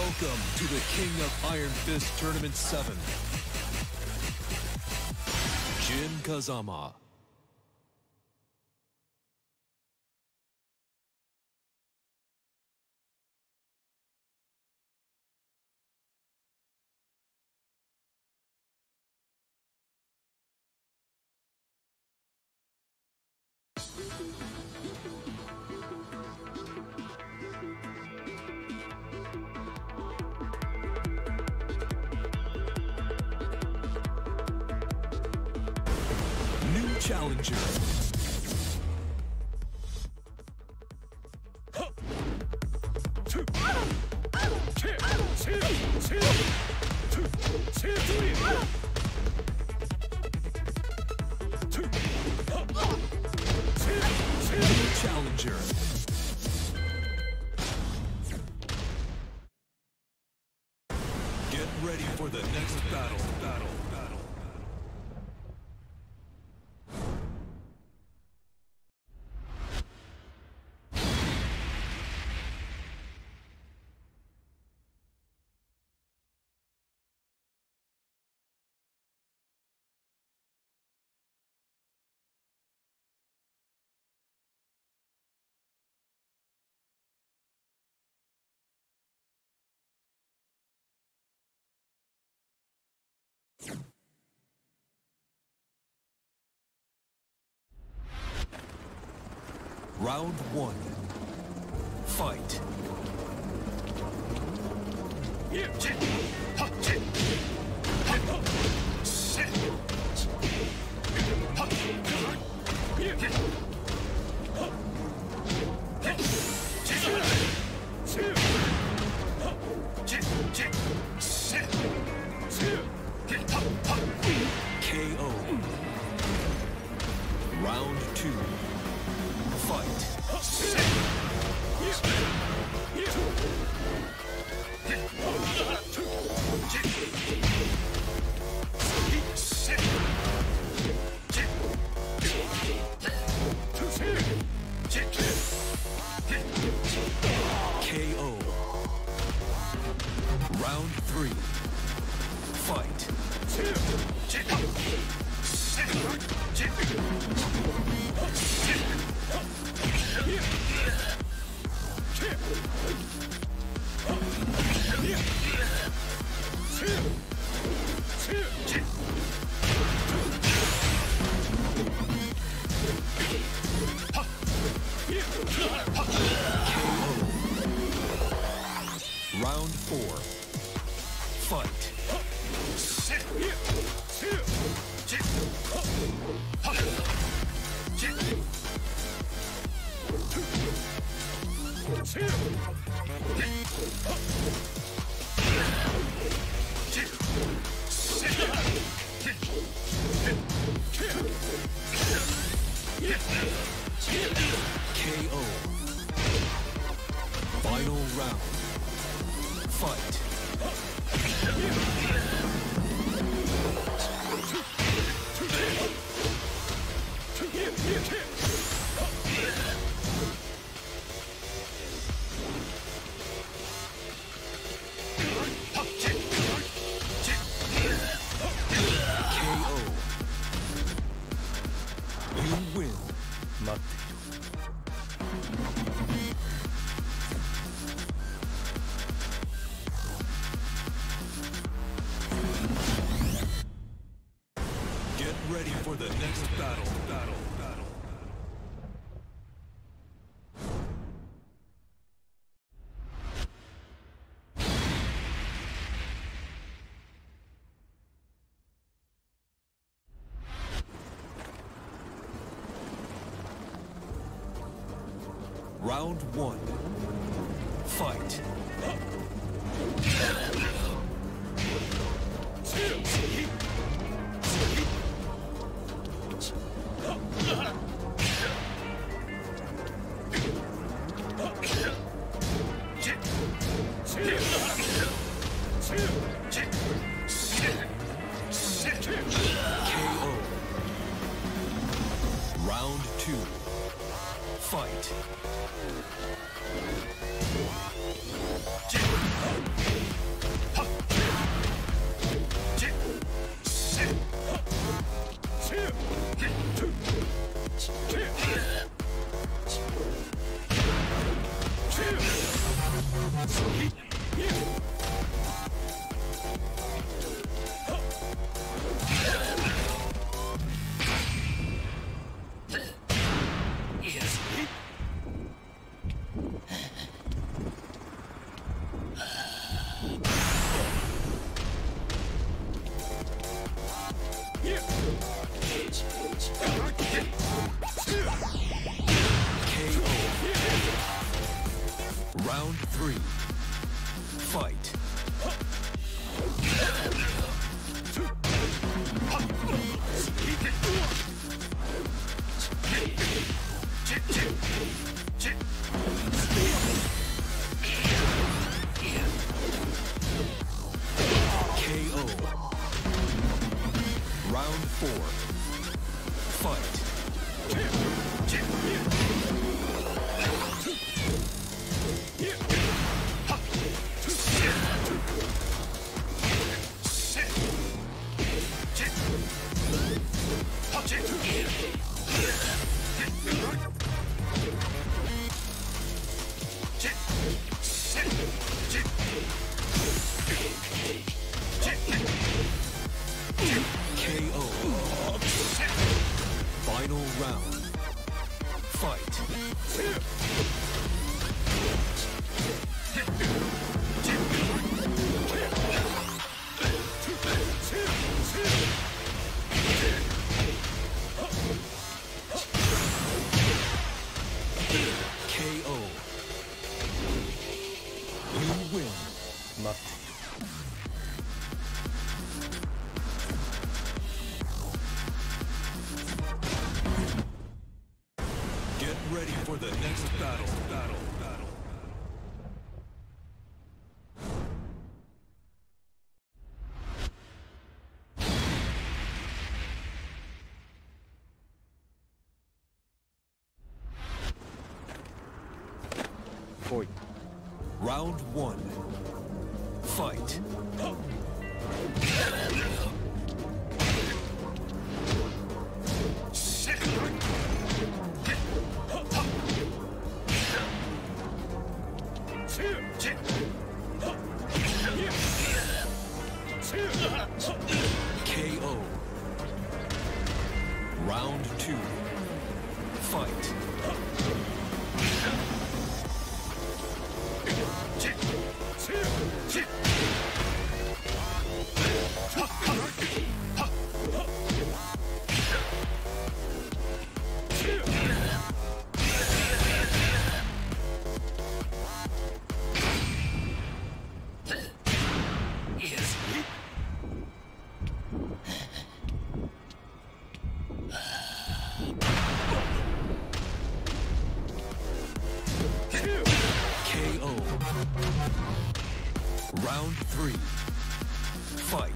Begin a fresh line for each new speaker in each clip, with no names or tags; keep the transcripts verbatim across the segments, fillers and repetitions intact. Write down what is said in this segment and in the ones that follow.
Welcome to the King of Iron Fist Tournament seven. Jin Kazama. New challenger. New challenger. Get ready for the next battle. Battle. Battle. Round one. Fight. K O. Round two. Fight. K O. Round three. Fight. Round four. Fight. K O. Final round. Fight. K O. You win. Get ready for the next battle. Battle. Battle. Round one. Fight. K O. Round two. Fight. Round three. Fight. K O. Round four. Fight. K O. Final round. Fight. K O. You win. Get ready for the next battle. Battle. Battle.
Fight.
Round one. Fight. K O. Round two. Fight. K O. Round three. Fight.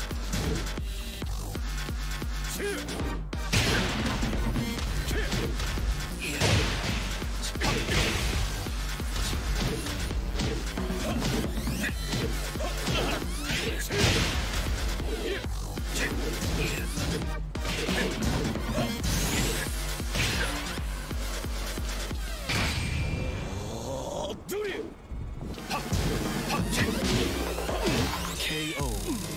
K O.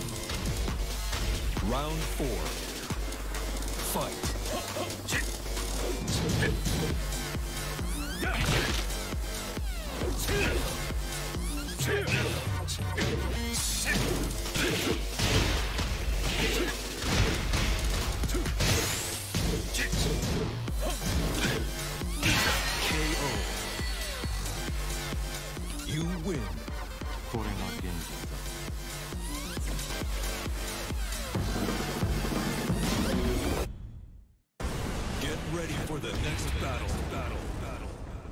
Round four. Fight. K O. You win.
これが現実だ。
Get ready for the next battle. Battle. Battle.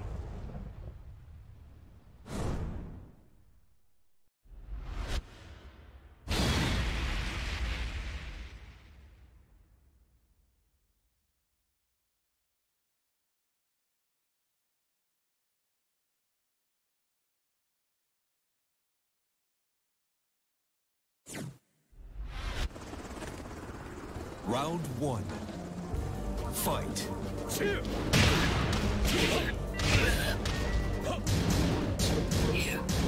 Round one. Fight. K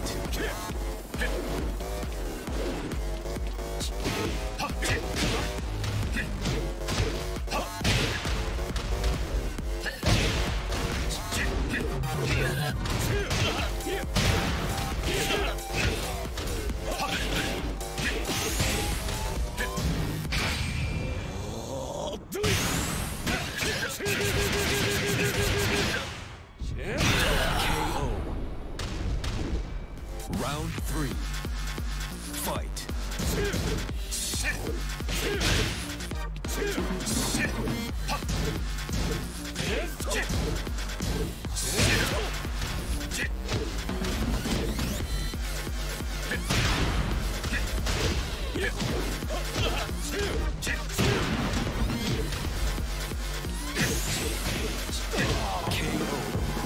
Round three. Fight. K O.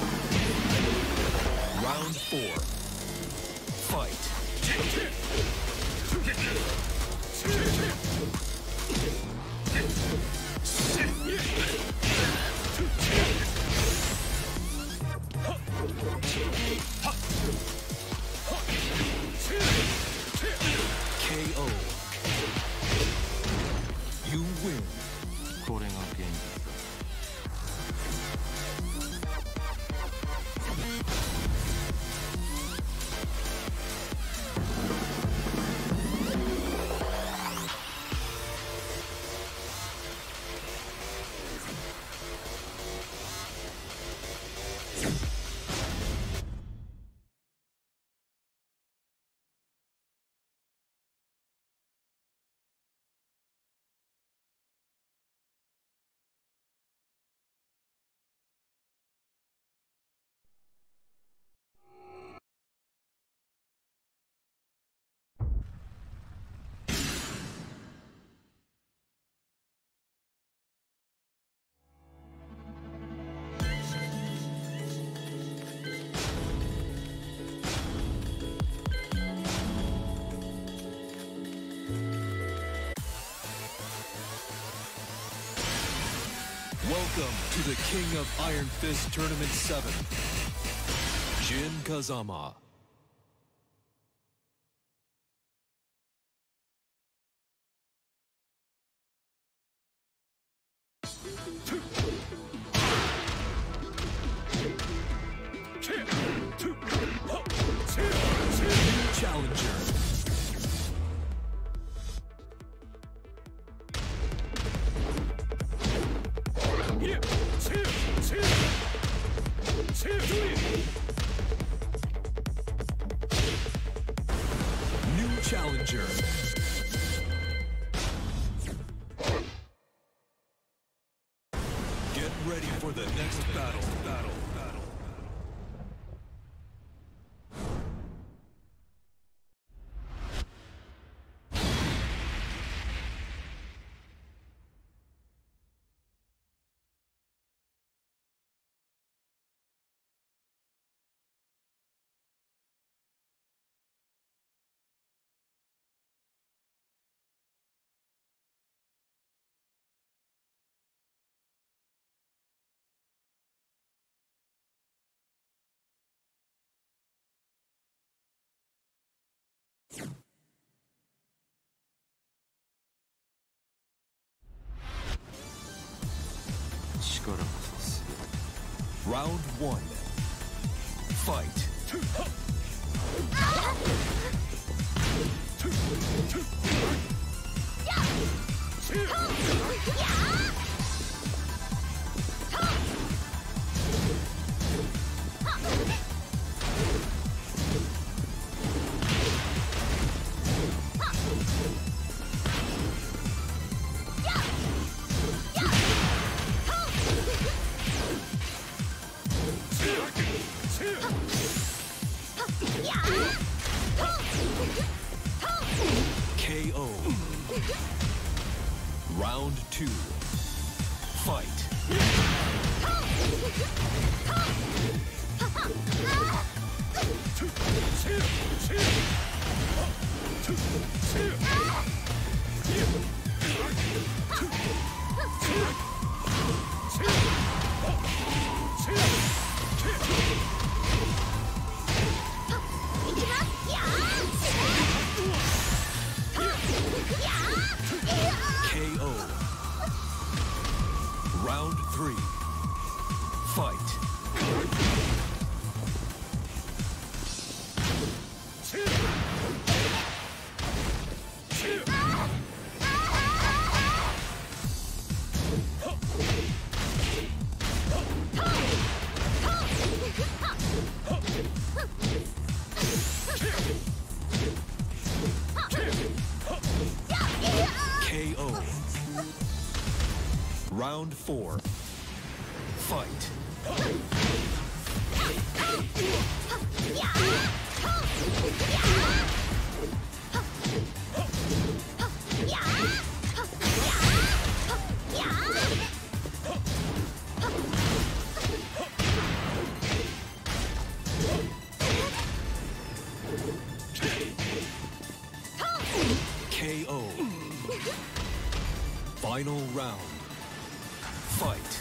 Round four. Fight. K O. You win.
これが現実だ。
Welcome to the King of Iron Fist Tournament seven, Jin Kazama. New challenger. New challenger. Get ready for the next battle. Battle. Battle. Round one. Fight. K O. Round two. Fight. Round four. Fight. K O. Final round. Fight.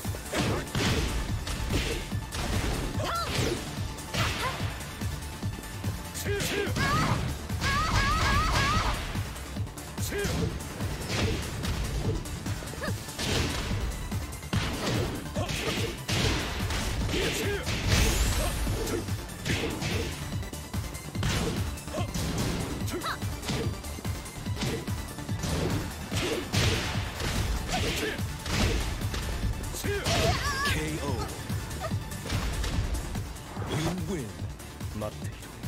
K O. You win.
待っている。